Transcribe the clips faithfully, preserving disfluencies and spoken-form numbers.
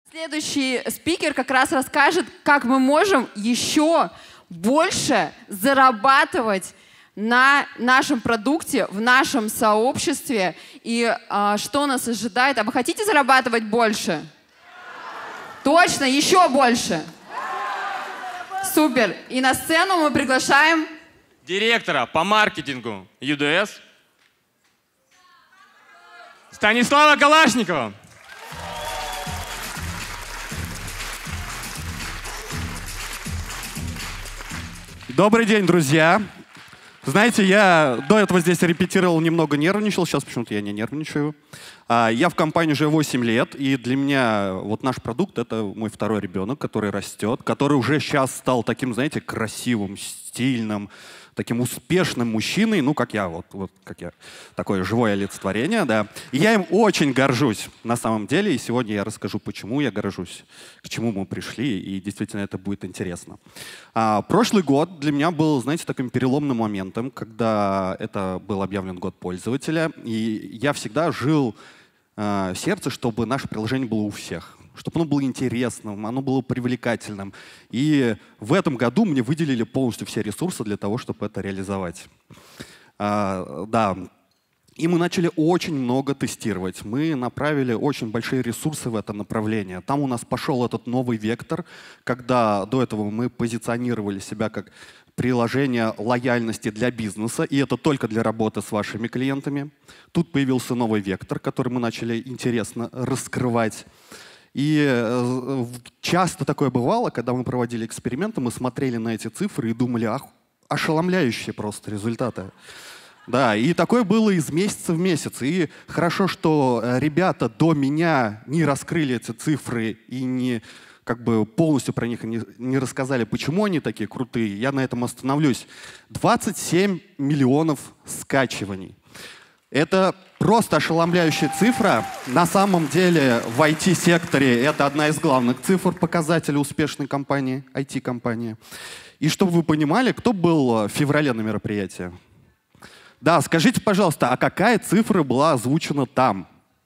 Следующий спикер как раз расскажет, как мы можем еще больше зарабатывать на нашем продукте, в нашем сообществе и а, что нас ожидает. А вы хотите зарабатывать больше? Точно, еще больше. Супер. И на сцену мы приглашаем директора по маркетингу ю ди эс Станислава Калашникова. Добрый день, друзья. Знаете, я до этого здесь репетировал, немного нервничал, сейчас почему-то я не нервничаю. Я в компании уже восемь лет, и для меня вот наш продукт — это мой второй ребенок, который растет, который уже сейчас стал таким, знаете, красивым, стильным, таким успешным мужчиной, ну, как я, вот, вот как я, такое живое олицетворение, да. И я им очень горжусь на самом деле, и сегодня я расскажу, почему я горжусь, к чему мы пришли, и действительно это будет интересно. А, прошлый год для меня был, знаете, таким переломным моментом, когда это был объявлен год пользователя, и я всегда жил а, в сердце, чтобы наше приложение было у всех, чтобы оно было интересным, оно было привлекательным. И в этом году мне выделили полностью все ресурсы для того, чтобы это реализовать. А, да. И мы начали очень много тестировать. Мы направили очень большие ресурсы в это направление. Там у нас пошел этот новый вектор, когда до этого мы позиционировали себя как приложение лояльности для бизнеса, и это только для работы с вашими клиентами. Тут появился новый вектор, который мы начали интересно раскрывать. И э, часто такое бывало, когда мы проводили эксперименты, мы смотрели на эти цифры и думали, ах, ошеломляющие просто результаты. Да, и такое было из месяца в месяц. И хорошо, что ребята до меня не раскрыли эти цифры и не как бы полностью про них не, не рассказали, почему они такие крутые. Я на этом остановлюсь. двадцать семь миллионов скачиваний. Это просто ошеломляющая цифра. На самом деле в ай ти-секторе это одна из главных цифр показателей успешной компании, ай ти-компании. И чтобы вы понимали, кто был в феврале на мероприятии? Да, скажите, пожалуйста, а какая цифра была озвучена там?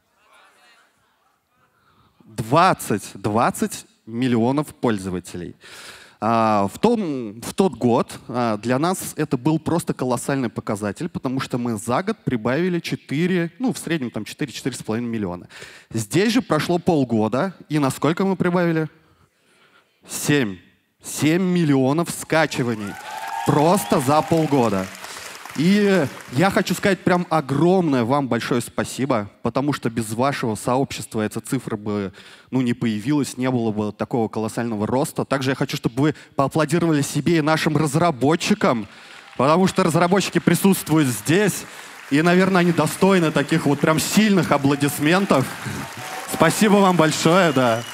двадцать, двадцать миллионов пользователей. В, том, в тот год для нас это был просто колоссальный показатель, потому что мы за год прибавили четыре, ну в среднем там четыре-четыре с половиной миллиона. Здесь же прошло полгода, и на сколько мы прибавили? семь. семь миллионов скачиваний. Просто за полгода. И я хочу сказать прям огромное вам большое спасибо, потому что без вашего сообщества эта цифра бы ну, не появилась, не было бы такого колоссального роста. Также я хочу, чтобы вы поаплодировали себе и нашим разработчикам, потому что разработчики присутствуют здесь, и, наверное, они достойны таких вот прям сильных аплодисментов. Спасибо вам большое, да.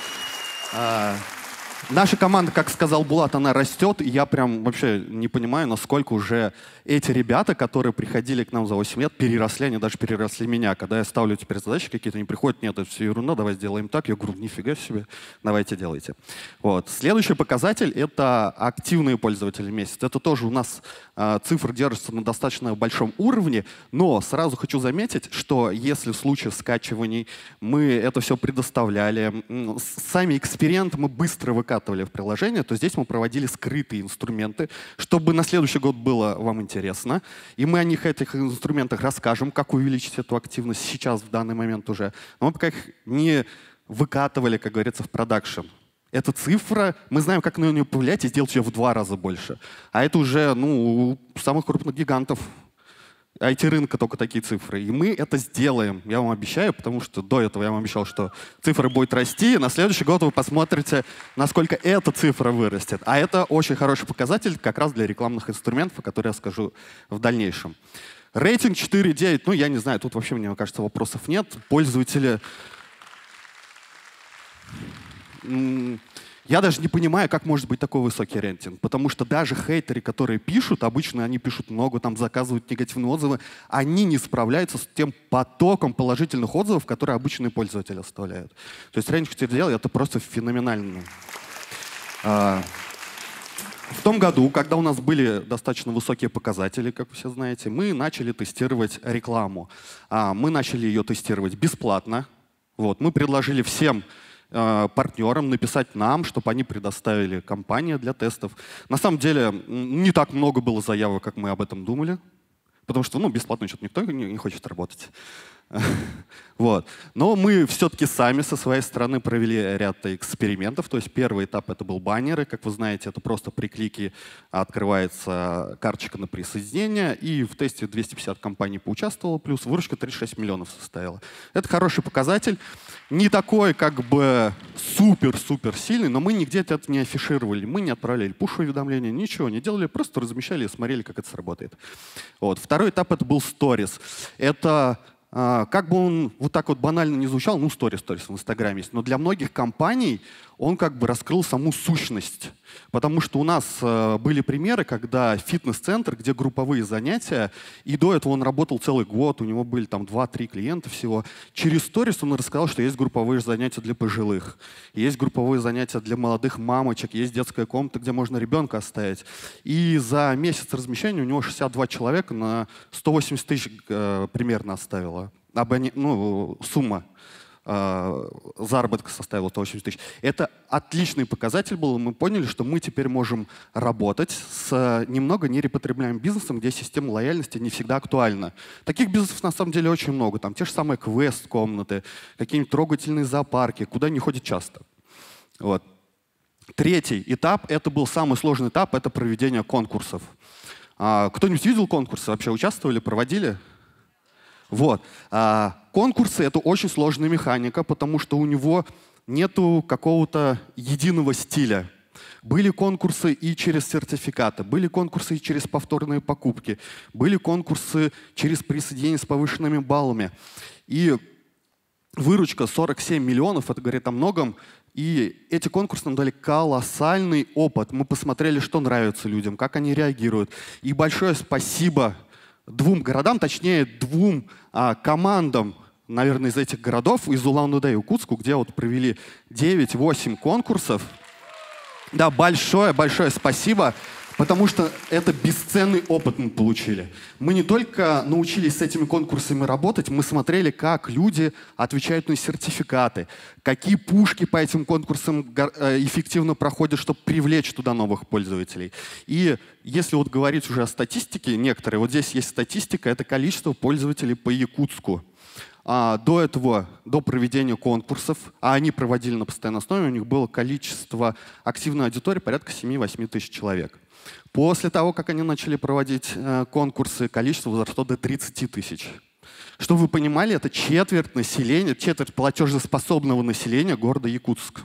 Наша команда, как сказал Булат, она растет, и я прям вообще не понимаю, насколько уже эти ребята, которые приходили к нам за восемь лет, переросли, они даже переросли меня. Когда я ставлю теперь задачи какие-то, они приходят, нет, это все ерунда, давай сделаем так. Я говорю, нифига себе, давайте делайте. Вот. Следующий показатель — это активные пользователи в месяц. Это тоже у нас э, цифра держится на достаточно большом уровне, но сразу хочу заметить, что если в случае скачиваний мы это все предоставляли, сами эксперименты мы быстро выкатывали в приложение, то здесь мы проводили скрытые инструменты, чтобы на следующий год было вам интересно. И мы о них, этих инструментах расскажем, как увеличить эту активность сейчас, в данный момент уже. Но мы пока их не выкатывали, как говорится, в продакшн. Эта цифра, мы знаем, как на нее повлиять и сделать ее в два раза больше. А это уже ну, у самых крупных гигантов ай ти-рынка только такие цифры. И мы это сделаем, я вам обещаю, потому что до этого я вам обещал, что цифра будет расти, и на следующий год вы посмотрите, насколько эта цифра вырастет. А это очень хороший показатель как раз для рекламных инструментов, о которых я скажу в дальнейшем. Рейтинг четыре девять, ну я не знаю, тут вообще, мне кажется, вопросов нет. Пользователи... Я даже не понимаю, как может быть такой высокий рейтинг, потому что даже хейтеры, которые пишут, обычно они пишут много, там заказывают негативные отзывы, они не справляются с тем потоком положительных отзывов, которые обычные пользователи оставляют. То есть рейтинг четыре девять — это просто феноменально. В том году, когда у нас были достаточно высокие показатели, как вы все знаете, мы начали тестировать рекламу. Мы начали ее тестировать бесплатно. Вот. Мы предложили всем э, партнерам, написать нам, чтобы они предоставили компании для тестов. На самом деле не так много было заявок, как мы об этом думали, потому что ну, бесплатно что-то никто не, не хочет работать. Вот. Но мы все-таки сами со своей стороны провели ряд экспериментов. То есть первый этап — это был баннеры. Как вы знаете, это просто при клике открывается карточка на присоединение. И в тесте двести пятьдесят компаний поучаствовало, плюс выручка тридцать шесть миллионов составила. Это хороший показатель. Не такой как бы супер-супер сильный, но мы нигде это не афишировали. Мы не отправляли пуш-уведомления, ничего не делали, просто размещали и смотрели, как это сработает. Вот. Второй этап — это был Stories. Это Uh, как бы он вот так вот банально не звучал, ну, сторис, сторис в Инстаграме есть, но для многих компаний он как бы раскрыл саму сущность. Потому что у нас uh, были примеры, когда фитнес-центр, где групповые занятия, и до этого он работал целый год, у него были там два-три клиента всего. Через сторис он рассказал, что есть групповые занятия для пожилых, есть групповые занятия для молодых мамочек, есть детская комната, где можно ребенка оставить. И за месяц размещения у него шестьдесят два человека на сто восемьдесят тысяч uh, примерно оставило. Абоне... Ну, сумма э, заработка составила сто восемьдесят тысяч. Это отличный показатель был. Мы поняли, что мы теперь можем работать с немного нерепотребляемым бизнесом, где система лояльности не всегда актуальна. Таких бизнесов на самом деле очень много. Там те же самые квест-комнаты, какие-нибудь трогательные зоопарки, куда не ходят часто. Вот. Третий этап — это был самый сложный этап, это проведение конкурсов. А, кто-нибудь видел конкурсы? Вообще участвовали, проводили? Вот. А, конкурсы — это очень сложная механика, потому что у него нету какого-то единого стиля. Были конкурсы и через сертификаты, были конкурсы и через повторные покупки, были конкурсы через присоединение с повышенными баллами. И выручка сорок семь миллионов, это говорит о многом. И эти конкурсы нам дали колоссальный опыт. Мы посмотрели, что нравится людям, как они реагируют. И большое спасибо двум городам, точнее двум а, командам, наверное, из этих городов, из Улан-Удэ и Якутску, где вот провели девять-восемь конкурсов. Да, большое-большое спасибо, потому что это бесценный опыт мы получили. Мы не только научились с этими конкурсами работать, мы смотрели, как люди отвечают на сертификаты, какие пушки по этим конкурсам эффективно проходят, чтобы привлечь туда новых пользователей. И если вот говорить уже о статистике некоторые, вот здесь есть статистика, это количество пользователей по Якутску. А до этого, до проведения конкурсов, а они проводили на постоянной основе, у них было количество активной аудитории порядка семи-восьми тысяч человек. После того, как они начали проводить э, конкурсы, количество возросло до тридцати тысяч. Чтобы вы понимали, это четверть населения, четверть платежеспособного населения города Якутск.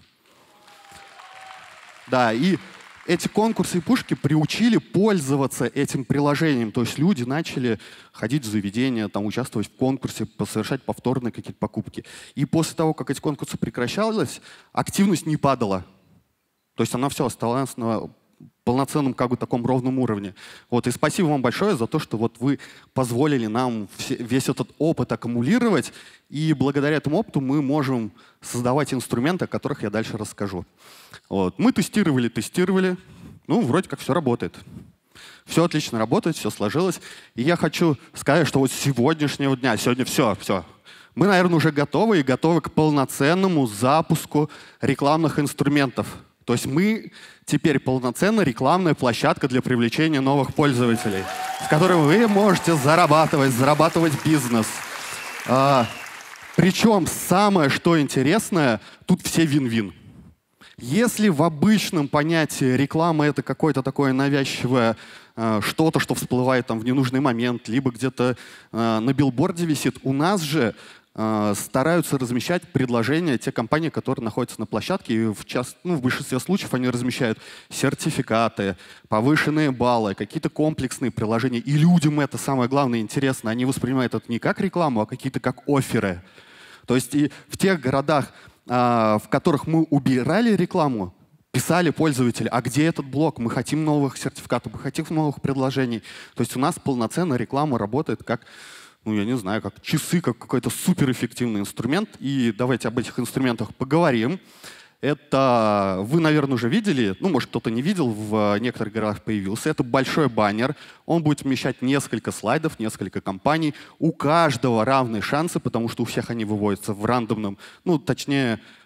Да, и эти конкурсы и пушки приучили пользоваться этим приложением. То есть люди начали ходить в заведения, там, участвовать в конкурсе, совершать повторные какие-то покупки. И после того, как эти конкурсы прекращались, активность не падала. То есть она все оставалась на полноценном, как бы, таком ровном уровне. Вот. И спасибо вам большое за то, что вот вы позволили нам все, весь этот опыт аккумулировать. И благодаря этому опыту мы можем создавать инструменты, о которых я дальше расскажу. Вот. Мы тестировали, тестировали. Ну, вроде как все работает. Все отлично работает, все сложилось. И я хочу сказать, что вот с сегодняшнего дня, сегодня все, все. Мы, наверное, уже готовы и готовы к полноценному запуску рекламных инструментов. То есть мы теперь полноценная рекламная площадка для привлечения новых пользователей, с которыми вы можете зарабатывать, зарабатывать бизнес. А, причем самое, что интересное, тут все вин-вин. Если в обычном понятии реклама — это какое-то такое навязчивое э, что-то, что всплывает там в ненужный момент, либо где-то э, на билборде висит, у нас же э, стараются размещать предложения те компании, которые находятся на площадке, и в, част, ну, в большинстве случаев они размещают сертификаты, повышенные баллы, какие-то комплексные приложения. И людям это самое главное интересно. Они воспринимают это не как рекламу, а какие-то как офферы. То есть и в тех городах, в которых мы убирали рекламу, писали пользователи, а где этот блок? Мы хотим новых сертификатов, мы хотим новых предложений. То есть у нас полноценная реклама работает как, ну я не знаю, как часы, как какой-то суперэффективный инструмент. И давайте об этих инструментах поговорим. Это вы, наверное, уже видели, ну, может, кто-то не видел, в некоторых городах появился. Это большой баннер. Он будет вмещать несколько слайдов, несколько компаний. У каждого равные шансы, потому что у всех они выводятся в рандомном, ну, точнее,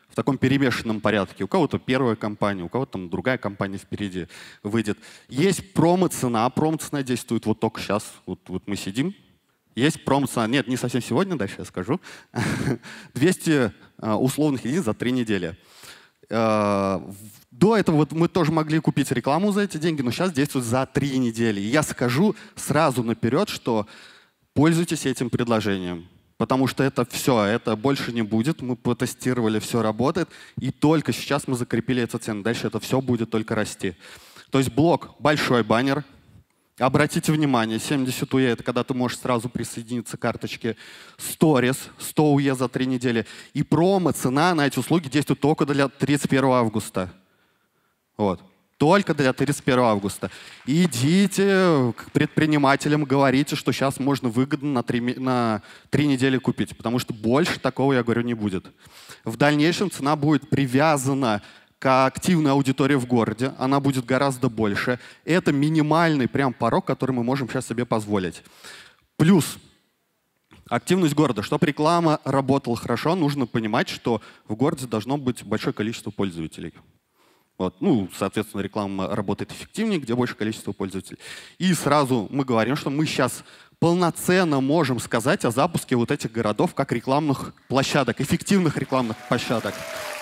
в таком перемешанном порядке. У кого-то первая компания, у кого-то там другая компания впереди выйдет. Есть промо-цена. Промо-цена действует вот только сейчас. Вот, вот мы сидим. Есть промо-цена. Нет, не совсем сегодня, дальше я скажу. двести условных единиц за три недели. До этого вот мы тоже могли купить рекламу за эти деньги, но сейчас действует за три недели. И я скажу сразу наперед, что пользуйтесь этим предложением. Потому что это все, это больше не будет. Мы потестировали, все работает. И только сейчас мы закрепили эту цену. Дальше это все будет только расти. То есть блок, большой баннер. Обратите внимание, семьдесят ю и это когда ты можешь сразу присоединиться к карточке. Stories, сто ю и за три недели. И промо, цена на эти услуги действует только для тридцать первого августа. Вот. Только для тридцать первого августа. Идите к предпринимателям, говорите, что сейчас можно выгодно на три, на три недели купить, потому что больше такого, я говорю, не будет. В дальнейшем цена будет привязана к активной аудитории в городе, она будет гораздо больше. Это минимальный прям порог, который мы можем сейчас себе позволить. Плюс активность города. Чтобы реклама работала хорошо, нужно понимать, что в городе должно быть большое количество пользователей. Вот. Ну, соответственно, реклама работает эффективнее, где больше количество пользователей. И сразу мы говорим, что мы сейчас полноценно можем сказать о запуске вот этих городов как рекламных площадок, эффективных рекламных площадок.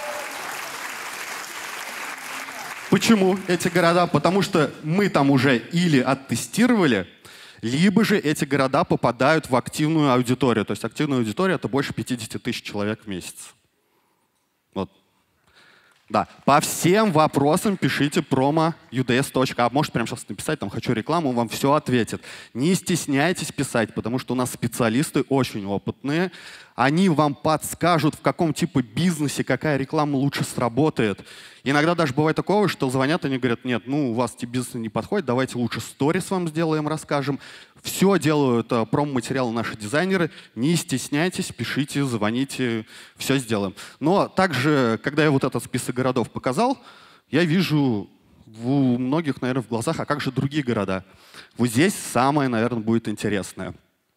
Почему эти города? Потому что мы там уже или оттестировали, либо же эти города попадают в активную аудиторию. То есть активная аудитория — это больше пятьдесят тысяч человек в месяц. Вот. Да. По всем вопросам пишите промо ю ди эс точка ап. Можете прямо сейчас написать, там «хочу рекламу», он вам все ответит. Не стесняйтесь писать, потому что у нас специалисты очень опытные. Они вам подскажут, в каком типе бизнесе какая реклама лучше сработает. Иногда даже бывает такое, что звонят, они говорят: нет, ну у вас тип бизнеса не подходит, давайте лучше сторис вам сделаем, расскажем. Все делают uh, промо-материалы наши дизайнеры. Не стесняйтесь, пишите, звоните, все сделаем. Но также, когда я вот этот список городов показал, я вижу у многих, наверное, в глазах, а как же другие города? Вот здесь самое, наверное, будет интересное.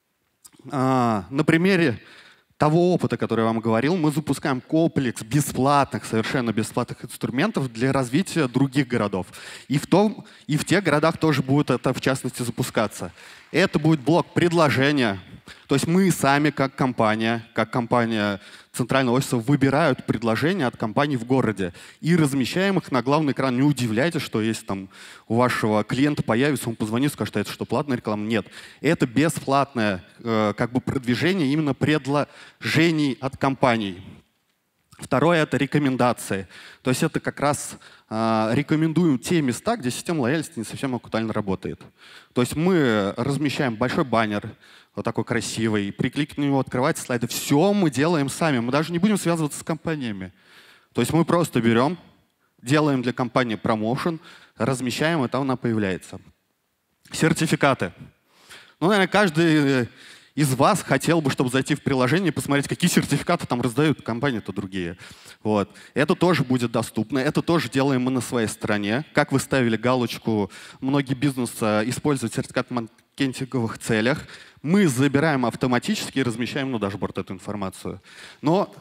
А, на примере того опыта, который я вам говорил, мы запускаем комплекс бесплатных, совершенно бесплатных инструментов для развития других городов. И в, том, и в тех городах тоже будет это, в частности, запускаться. Это будет блок предложения. То есть мы сами, как компания, как компания центрального офиса, выбирают предложения от компаний в городе и размещаем их на главный экран. Не удивляйтесь, что если там у вашего клиента появится, он позвонит, скажет: это что, платная реклама? Нет. Это бесплатное э, как бы продвижение именно предложений от компаний. Второе — это рекомендации. То есть это как раз э, рекомендуем те места, где система лояльности не совсем актуально работает. То есть мы размещаем большой баннер, вот такой красивый, при клике на него открывается слайды. Все мы делаем сами, мы даже не будем связываться с компаниями. То есть мы просто берем, делаем для компании промоушен, размещаем, и там она появляется. Сертификаты. Ну, наверное, каждый из вас хотел бы, чтобы зайти в приложение и посмотреть, какие сертификаты там раздают компании-то другие. Вот. Это тоже будет доступно. Это тоже делаем мы на своей стороне. Как вы ставили галочку, многие бизнесы используют сертификат в маркетинговых целях. Мы забираем автоматически и размещаем на дашборд эту информацию. Но...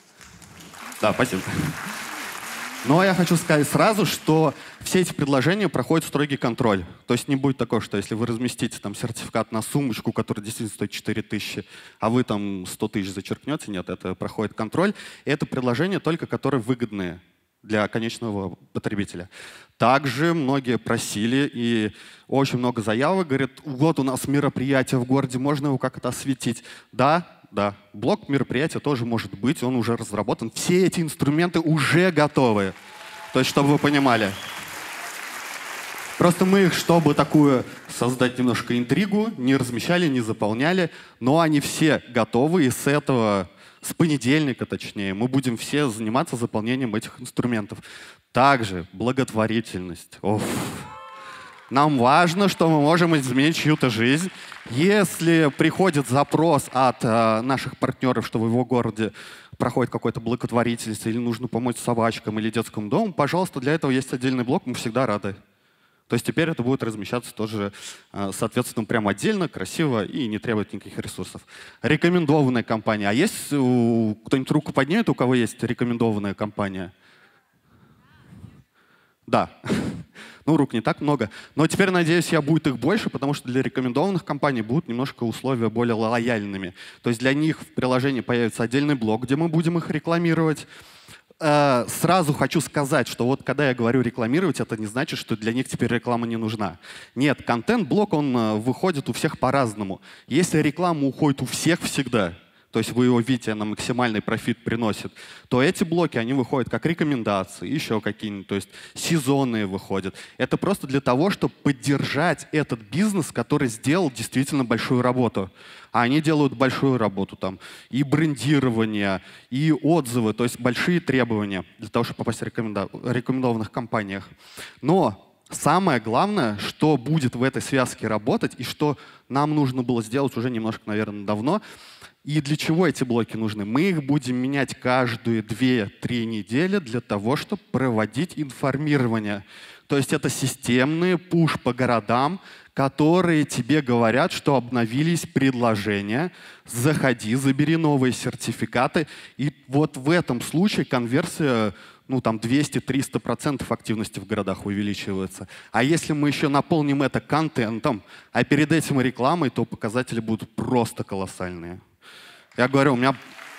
Да, спасибо. Но я хочу сказать сразу, что все эти предложения проходят строгий контроль. То есть не будет такого, что если вы разместите там сертификат на сумочку, которая действительно стоит четыре тысячи, а вы там сто тысяч зачеркнете, нет, это проходит контроль. И это предложения только, которые выгодные для конечного потребителя. Также многие просили, и очень много заявок, говорят: вот у нас мероприятие в городе, можно его как-то осветить? Да, да, блок мероприятия тоже может быть, он уже разработан. Все эти инструменты уже готовы. То есть, чтобы вы понимали. Просто мы их, чтобы такую создать немножко интригу, не размещали, не заполняли, но они все готовы, и с этого... С понедельника, точнее, мы будем все заниматься заполнением этих инструментов. Также благотворительность. Оф. Нам важно, что мы можем изменить чью-то жизнь. Если приходит запрос от э, наших партнеров, что в его городе проходит какой-то благотворительность, или нужно помочь собачкам или детскому дому, пожалуйста, для этого есть отдельный блок, мы всегда рады. То есть теперь это будет размещаться тоже, соответственно, прям отдельно, красиво и не требует никаких ресурсов. Рекомендованная компания. А есть кто-нибудь руку поднимет, у кого есть рекомендованная компания? Да. Ну, рук не так много. Но теперь, надеюсь, я будет их больше, потому что для рекомендованных компаний будут немножко условия более лояльными. То есть для них в приложении появится отдельный блок, где мы будем их рекламировать. Э, сразу хочу сказать, что вот когда я говорю рекламировать, это не значит, что для них теперь реклама не нужна. Нет, контент-блок, он э, выходит у всех по-разному. Если реклама уходит у всех всегда, то есть вы его видите, она максимальный профит приносит, то эти блоки, они выходят как рекомендации, еще какие-нибудь, то есть сезонные выходят. Это просто для того, чтобы поддержать этот бизнес, который сделал действительно большую работу. А они делают большую работу там, и брендирование, и отзывы, то есть большие требования для того, чтобы попасть в рекоменда- рекомендованных компаниях. Но самое главное, что будет в этой связке работать, и что нам нужно было сделать уже немножко, наверное, давно, и для чего эти блоки нужны? Мы их будем менять каждые две-три недели для того, чтобы проводить информирование. То есть это системные пуш по городам, которые тебе говорят, что обновились предложения, заходи, забери новые сертификаты. И вот в этом случае конверсия ну, там двести-триста процентов активности в городах увеличивается. А если мы еще наполним это контентом, а перед этим рекламой, то показатели будут просто колоссальные. Я говорю, у меня,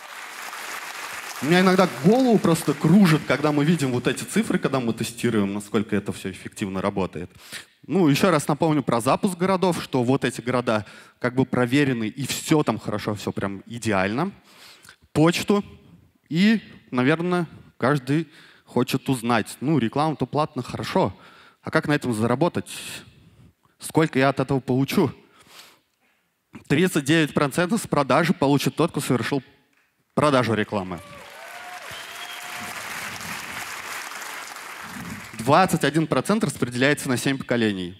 у меня иногда голову просто кружит, когда мы видим вот эти цифры, когда мы тестируем, насколько это все эффективно работает. Ну, еще раз напомню про запуск городов, что вот эти города как бы проверены, и все там хорошо, все прям идеально. Почту и, наверное, каждый хочет узнать, ну, реклама-то платно, хорошо, а как на этом заработать? Сколько я от этого получу? тридцать девять процентов с продажи получит тот, кто совершил продажу рекламы. двадцать один процент распределяется на семь поколений.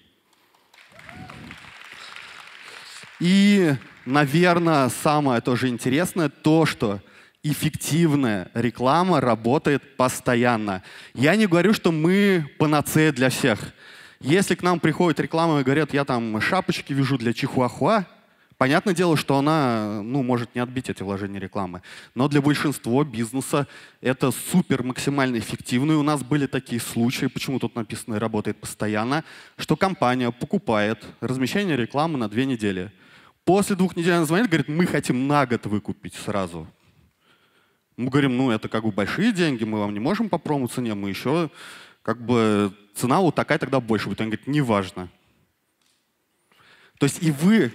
И, наверное, самое тоже интересное, то, что эффективная реклама работает постоянно. Я не говорю, что мы панацея для всех. Если к нам приходит реклама и говорят, я там шапочки вяжу для чихуахуа, понятное дело, что она ну, может не отбить эти вложения рекламы. Но для большинства бизнеса это супер максимально эффективно. И у нас были такие случаи, почему тут написано «работает постоянно», что компания покупает размещение рекламы на две недели. После двух недель она звонит, говорит, мы хотим на год выкупить сразу. Мы говорим, ну это как бы большие деньги, мы вам не можем по промо-цене, мы еще как бы цена вот такая тогда больше будет. Он говорит, неважно. То есть и вы...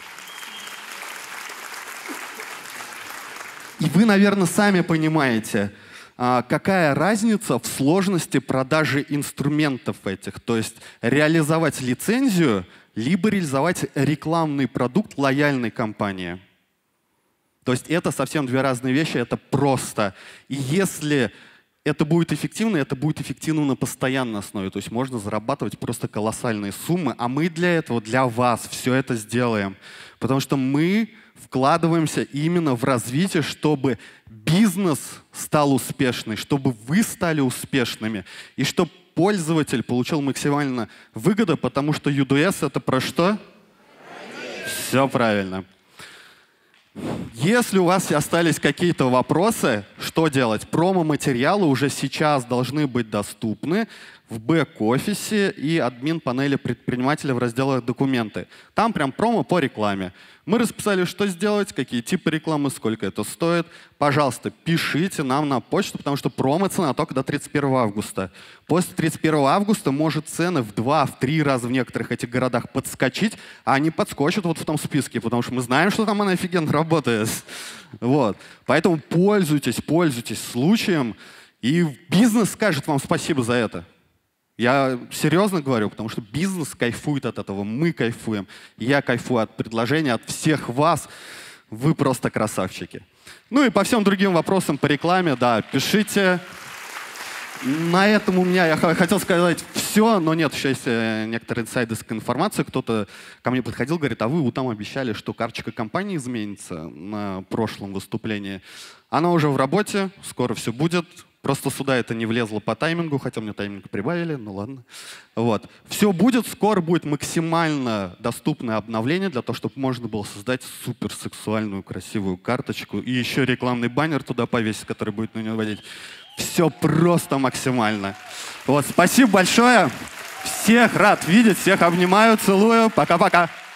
И вы, наверное, сами понимаете, какая разница в сложности продажи инструментов этих. То есть реализовать лицензию, либо реализовать рекламный продукт лояльной компании. То есть это совсем две разные вещи, это просто. И если это будет эффективно, это будет эффективно на постоянной основе. То есть можно зарабатывать просто колоссальные суммы, а мы для этого, для вас все это сделаем. Потому что мы вкладываемся именно в развитие, чтобы бизнес стал успешным, чтобы вы стали успешными, и чтобы пользователь получил максимально выгоду, потому что ю ди эс это про что? Все правильно. Если у вас остались какие-то вопросы, что делать? Промо-материалы уже сейчас должны быть доступны в бэк-офисе и админ-панели предпринимателя в разделе «Документы». Там прям промо по рекламе. Мы расписали, что сделать, какие типы рекламы, сколько это стоит. Пожалуйста, пишите нам на почту, потому что промо-цена только до тридцать первого августа. После тридцать первого августа может цены в два, в три раза в некоторых этих городах подскочить, а они подскочат вот в том списке, потому что мы знаем, что там она офигенно работает. Вот. Поэтому пользуйтесь, пользуйтесь случаем, и бизнес скажет вам спасибо за это. Я серьезно говорю, потому что бизнес кайфует от этого, мы кайфуем. Я кайфую от предложения, от всех вас. Вы просто красавчики. Ну и по всем другим вопросам по рекламе, да, пишите. На этом у меня, я хотел сказать все, но нет, еще есть некоторая инсайдерская информация. Кто-то ко мне подходил, говорит, а вы вот там обещали, что карточка компании изменится на прошлом выступлении. Она уже в работе, скоро все будет. Просто сюда это не влезло по таймингу, хотя мне тайминг прибавили, ну ладно. Вот. Все будет, скоро будет максимально доступное обновление для того, чтобы можно было создать суперсексуальную красивую карточку и еще рекламный баннер туда повесить, который будет на нее водить. Все просто максимально. Вот, спасибо большое. Всех рад видеть, всех обнимаю, целую. Пока-пока.